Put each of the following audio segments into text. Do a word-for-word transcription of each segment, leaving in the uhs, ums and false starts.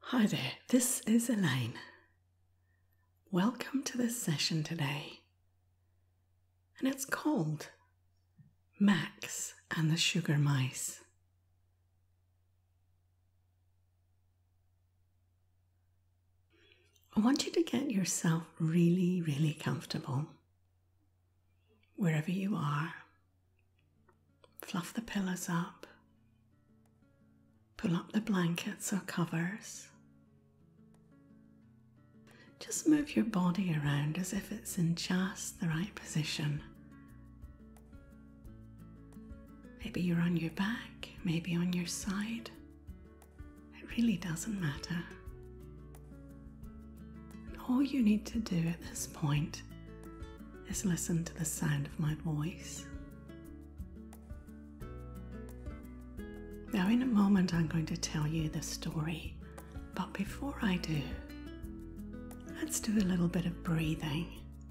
Hi there, this is Elaine. Welcome to this session today, and it's called Max and the Sugar Mice. I want you to get yourself really, really comfortable. Wherever you are, fluff the pillows up, pull up the blankets or covers. Just move your body around as if it's in just the right position. Maybe you're on your back, maybe on your side. It really doesn't matter. And all you need to do at this point is listen to the sound of my voice. Now, in a moment, I'm going to tell you the story, but before I do, let's do a little bit of breathing.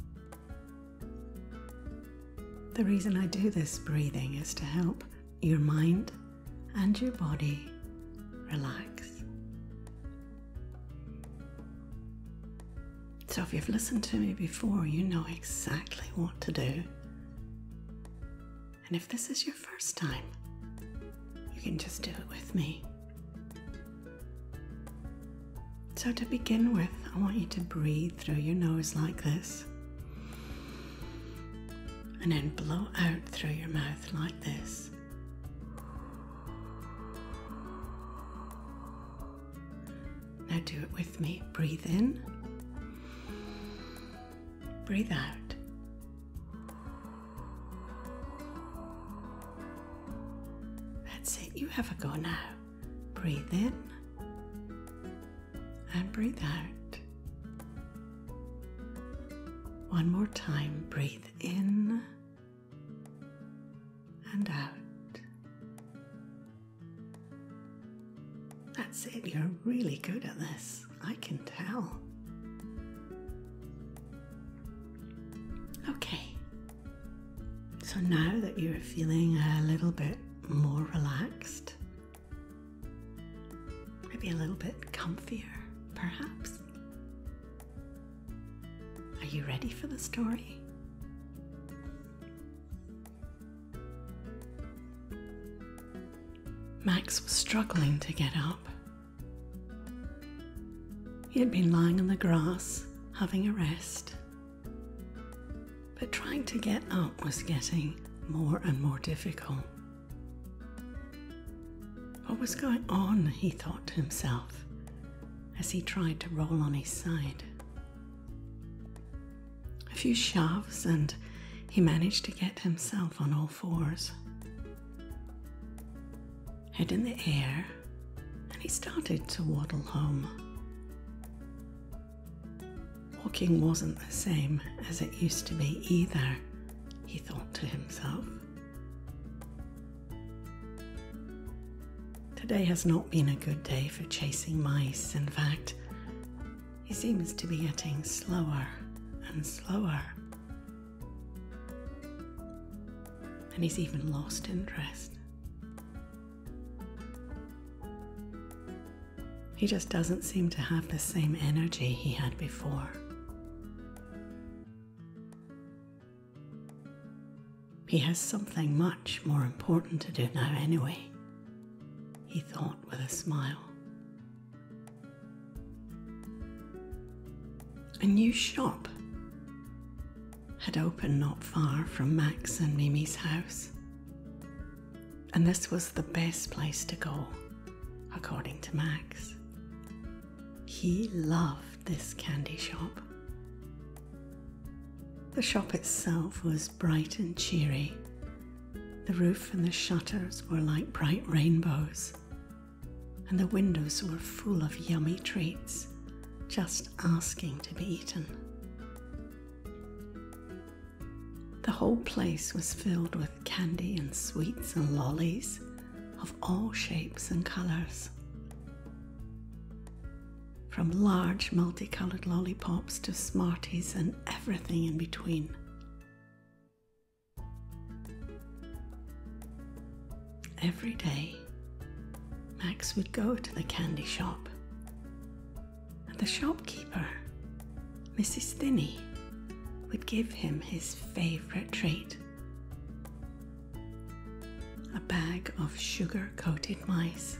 The reason I do this breathing is to help your mind and your body relax. So if you've listened to me before, you know exactly what to do. And if this is your first time, you can just do it with me. So to begin with, I want you to breathe through your nose like this, and then blow out through your mouth like this. Now do it with me. Breathe in, breathe out. That's it, you have a go now. Breathe in and breathe out. One more time, breathe in and out. That's it, you're really good at this, I can tell. Okay, so now that you're feeling a little bit more relaxed, maybe a little bit comfier, perhaps. Are you ready for the story? Max was struggling to get up. He had been lying on the grass, having a rest, but trying to get up was getting more and more difficult. What was going on, he thought to himself, as he tried to roll on his side. A few shoves and he managed to get himself on all fours. Head in the air, and he started to waddle home. Walking wasn't the same as it used to be either, he thought to himself. Today has not been a good day for chasing mice. In fact, he seems to be getting slower and slower. And he's even lost interest. He just doesn't seem to have the same energy he had before. He has something much more important to do now anyway, he thought with a smile. A new shop had opened not far from Max and Mimi's house, and this was the best place to go, according to Max. He loved this candy shop. The shop itself was bright and cheery. The roof and the shutters were like bright rainbows, and the windows were full of yummy treats, just asking to be eaten. The whole place was filled with candy and sweets and lollies of all shapes and colours. From large multicolored lollipops to Smarties and everything in between. Every day, Max would go to the candy shop And the shopkeeper, Missus Thinney, would give him his favourite treat, a bag of sugar-coated mice.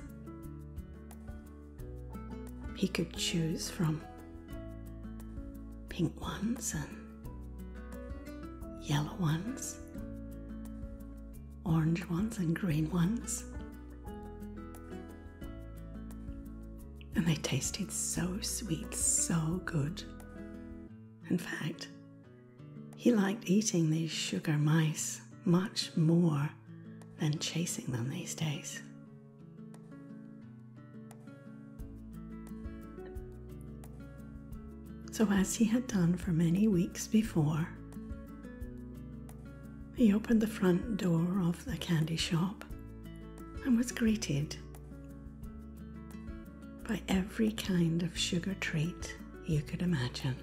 He could choose from pink ones and yellow ones, orange ones and green ones. And they tasted so sweet, so good. In fact, he liked eating these sugar mice much more than chasing them these days. So as he had done for many weeks before, he opened the front door of the candy shop and was greeted by every kind of sugar treat you could imagine.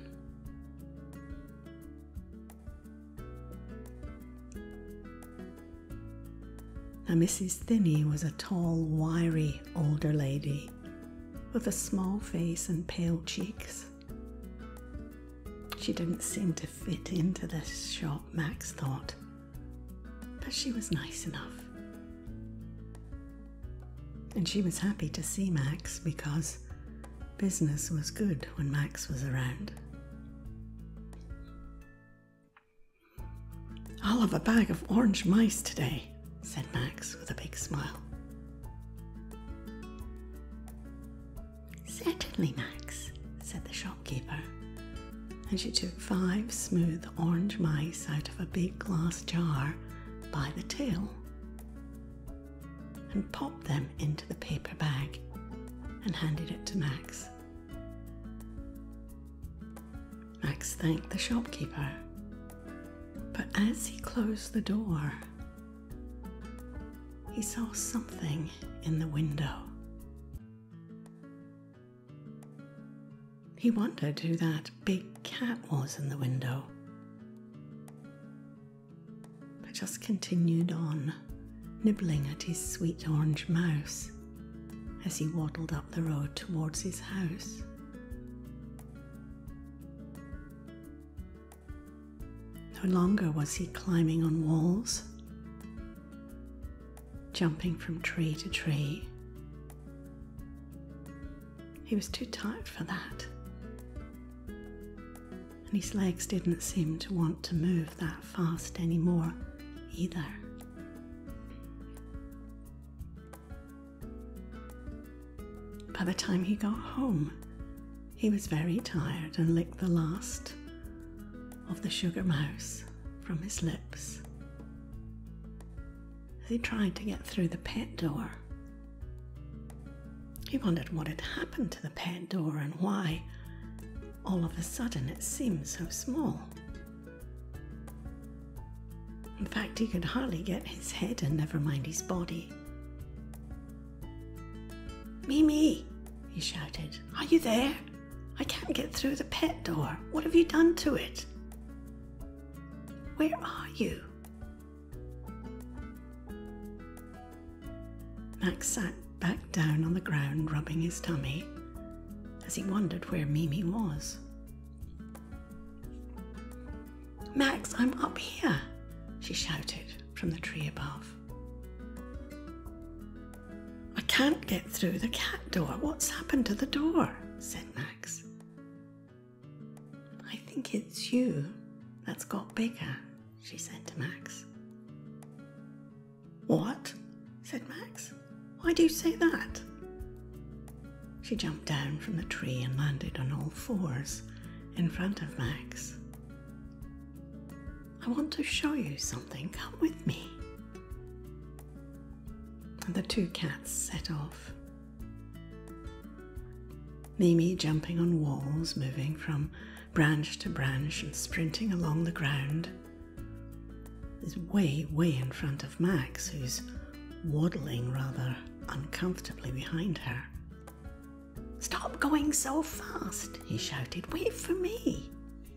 Now, Missus Thinney was a tall, wiry, older lady with a small face and pale cheeks. She didn't seem to fit into this shop, Max thought, but she was nice enough. And she was happy to see Max because business was good when Max was around. "I'll have a bag of orange mice today," said Max with a big smile. "Certainly, Max," said the shopkeeper, and she took five smooth orange mice out of a big glass jar by the tail and popped them into the paper bag and handed it to Max. Max thanked the shopkeeper, but as he closed the door, he saw something in the window. He wondered who that big cat was in the window, but just continued on, nibbling at his sweet orange mouse as he waddled up the road towards his house. No longer was he climbing on walls, jumping from tree to tree. He was too tired for that, and his legs didn't seem to want to move that fast anymore either. By the time he got home, he was very tired and licked the last of the sugar mouse from his lips as he tried to get through the pet door. He wondered what had happened to the pet door and why all of a sudden it seemed so small. In fact, he could hardly get his head in, never mind his body. "Mimi," he shouted, "are you there? I can't get through the pet door. What have you done to it? Where are you?" Max sat back down on the ground, rubbing his tummy, as he wondered where Mimi was. "Max, I'm up here," she shouted from the tree above. "I can't get through the cat door. What's happened to the door?" said Max. "I think it's you that's got bigger," she said to Max. "What?" said Max. "Why do you say that?" She jumped down from the tree and landed on all fours in front of Max. "I want to show you something. Come with me." And the two cats set off. Mimi jumping on walls, moving from branch to branch and sprinting along the ground, is way, way in front of Max, who's waddling rather uncomfortably behind her. "Stop going so fast," he shouted. "Wait for me."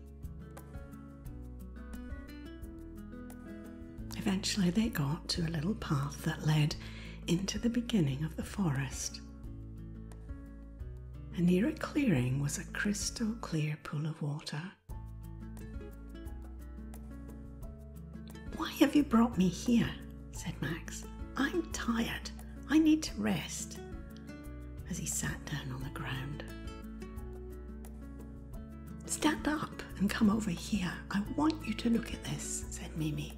Eventually they got to a little path that led into the beginning of the forest. and near a clearing was a crystal clear pool of water. "Why have you brought me here?" said Max. "I'm tired. I need to rest," as he sat down on the ground. "Stand up and come over here. I want you to look at this," said Mimi.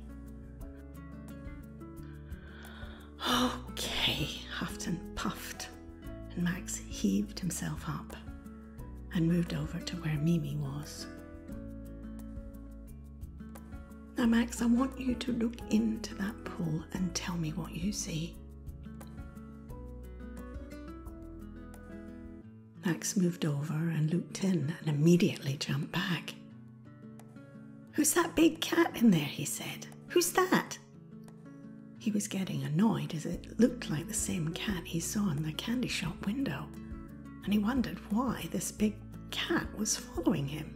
"Okay," huffed and puffed, and Max heaved himself up and moved over to where Mimi was. "Now, Max, I want you to look into that pool and tell me what you see." Max moved over and looked in and immediately jumped back. "Who's that big cat in there?" he said. "Who's that?" He was getting annoyed as it looked like the same cat he saw in the candy shop window, and he wondered why this big cat was following him.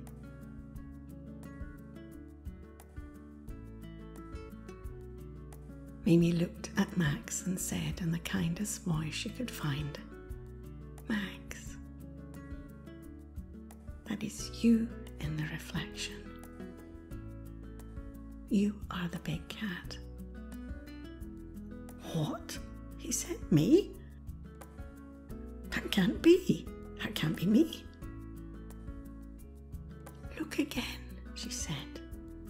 Mimi looked at Max and said in the kindest voice she could find, "Max, that is you in the reflection. You are the big cat." "What?" he said. "Me? That can't be. That can't be me." "Look again," she said.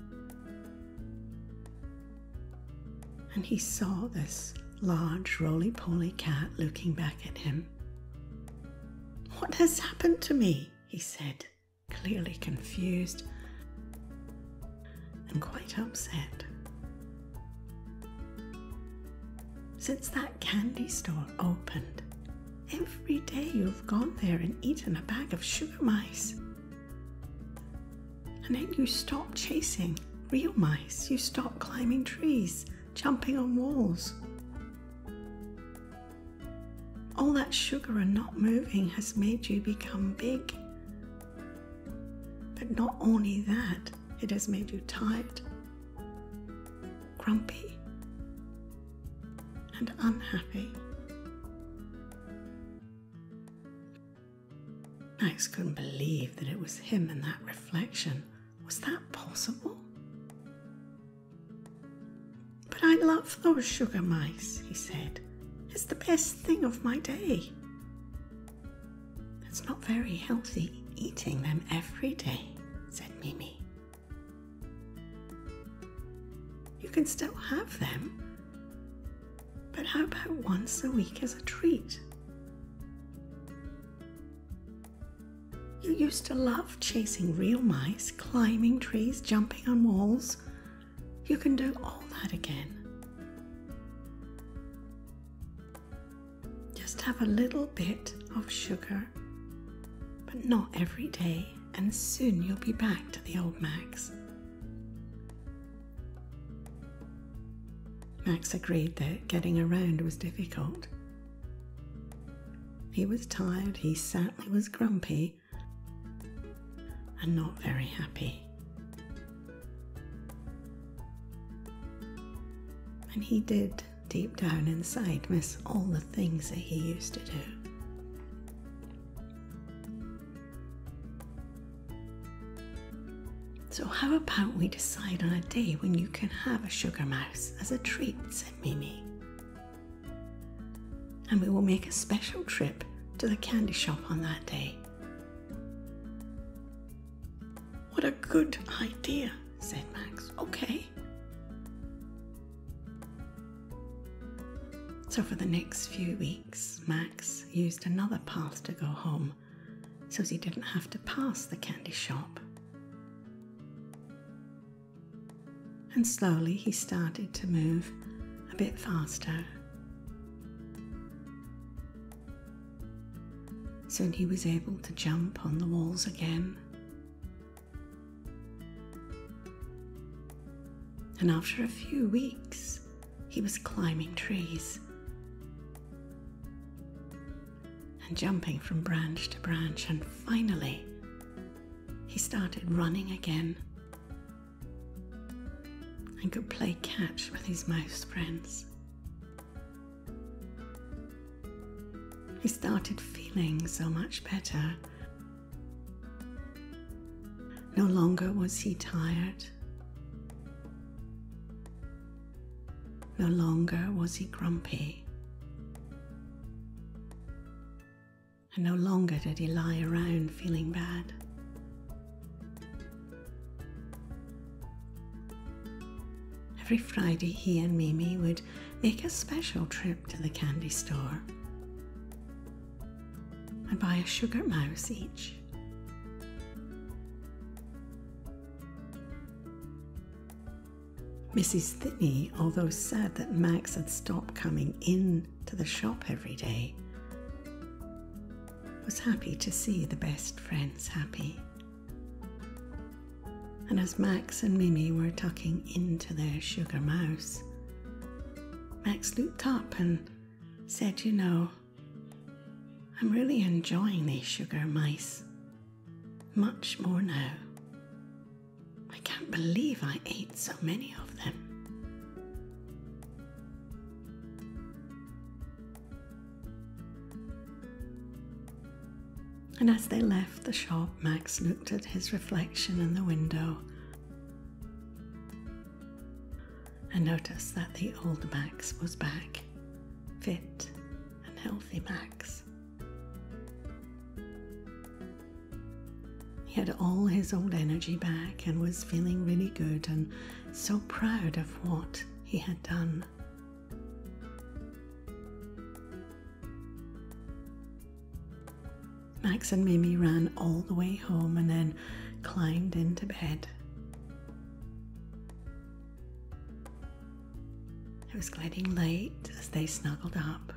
And he saw this large roly-poly cat looking back at him. "What has happened to me?" he said, clearly confused and quite upset. "Since that candy store opened, every day you've gone there and eaten a bag of sugar mice. And then you stopped chasing real mice. You stopped climbing trees, jumping on walls. All that sugar and not moving has made you become big. But not only that, it has made you tired, grumpy, and unhappy." Max couldn't believe that it was him in that reflection. Was that possible? "But I love those sugar mice," he said. "It's the best thing of my day." "It's not very healthy eating them every day," said Mimi. "You can still have them, but how about once a week as a treat? You used to love chasing real mice, climbing trees, jumping on walls. You can do all that again. Just have a little bit of sugar, but not every day, and soon you'll be back to the old Max." Max agreed that getting around was difficult. He was tired, he certainly was grumpy, and not very happy. And he did, deep down inside, miss all the things that he used to do. "So how about we decide on a day when you can have a sugar mouse as a treat," said Mimi. "And we will make a special trip to the candy shop on that day." "What a good idea," said Max. "Okay." So for the next few weeks, Max used another path to go home, so he didn't have to pass the candy shop. And slowly he started to move a bit faster. Soon he was able to jump on the walls again. And after a few weeks, he was climbing trees and jumping from branch to branch, and finally he started running again and could play catch with his mouse friends. he started feeling so much better. No longer was he tired. No longer was he grumpy. And no longer did he lie around feeling bad. Every Friday he and Mimi would make a special trip to the candy store and buy a sugar mouse each. Missus Thinney, although sad that Max had stopped coming in to the shop every day, was happy to see the best friends happy. And as Max and Mimi were tucking into their sugar mouse, Max looked up and said, "You know, I'm really enjoying these sugar mice much more now. I can't believe I ate so many of them." And as they left the shop, Max looked at his reflection in the window and noticed that the old Max was back, fit and healthy Max. He had all his old energy back and was feeling really good and so proud of what he had done. Max and Mimi ran all the way home and then climbed into bed. It was getting late as they snuggled up.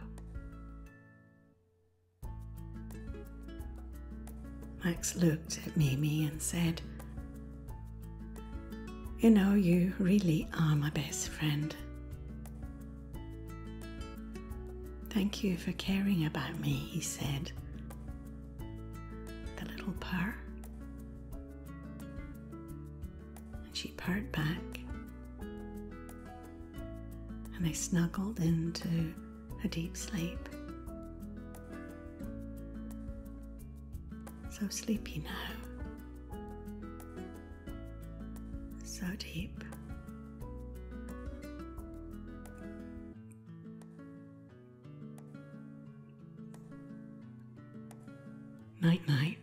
Max looked at Mimi and said, "You know, you really are my best friend. Thank you for caring about me," he said. The little purr. And she purred back. And they snuggled into a deep sleep. So sleepy now. So deep. Night night.